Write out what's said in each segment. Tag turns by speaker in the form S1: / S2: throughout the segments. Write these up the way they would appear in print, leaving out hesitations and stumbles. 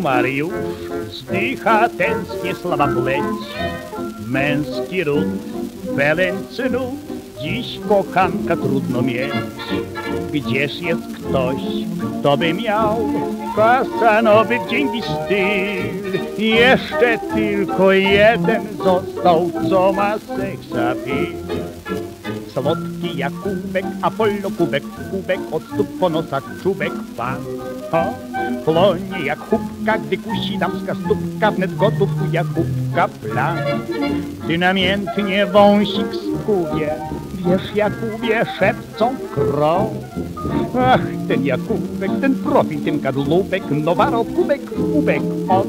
S1: Mariusz, wzdycha tęsknie sława pleć. Męski ród, pełen cnót, dziś kochanka trudno mieć. Gdzież jest ktoś, kto by miał kasanowy dzięki styl? Jeszcze tylko jeden został, co ma seksapil. Słodki Jakubek, Apollo kubek, kubek, od stóp po nosach czubek pan. Płonie jak chubka, gdy kusi damska stópka, wnet gotów u Jakubka plan. Gdy namiętnie wąsik skubie, wiesz Jakubie, szepcą krą. Ach, ten Jakubek, ten profil, ten kadłubek, nowaro kubek, kubek, on.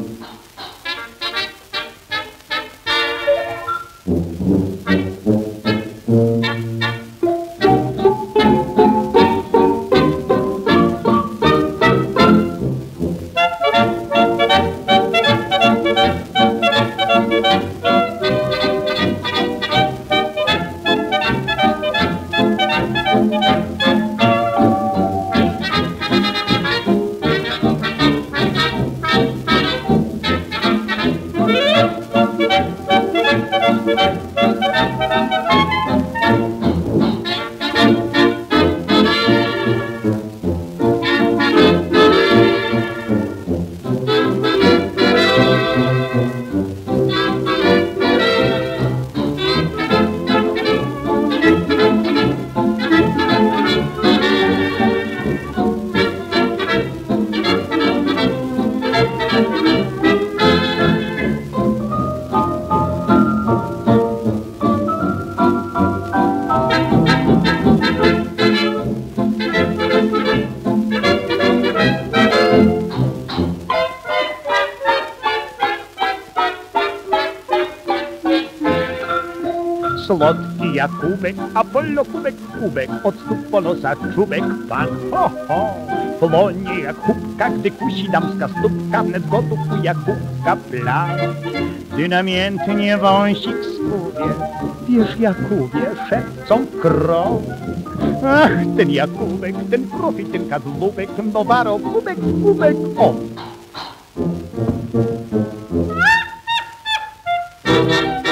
S1: Słodki Jakubek, Apollo kubek, kubek, od stóp po nosach czubek pan. Ho, ho, płonie jak chubka, gdy kusi damska stópka, wnet gotów u Jakubka plan. Gdy namiętnie wąsik skubie, wiesz Jakubie, szepcą krąg. Ach, ten Jakubek, ten profil, ten kadłubek, nowaro kubek, kubek, on.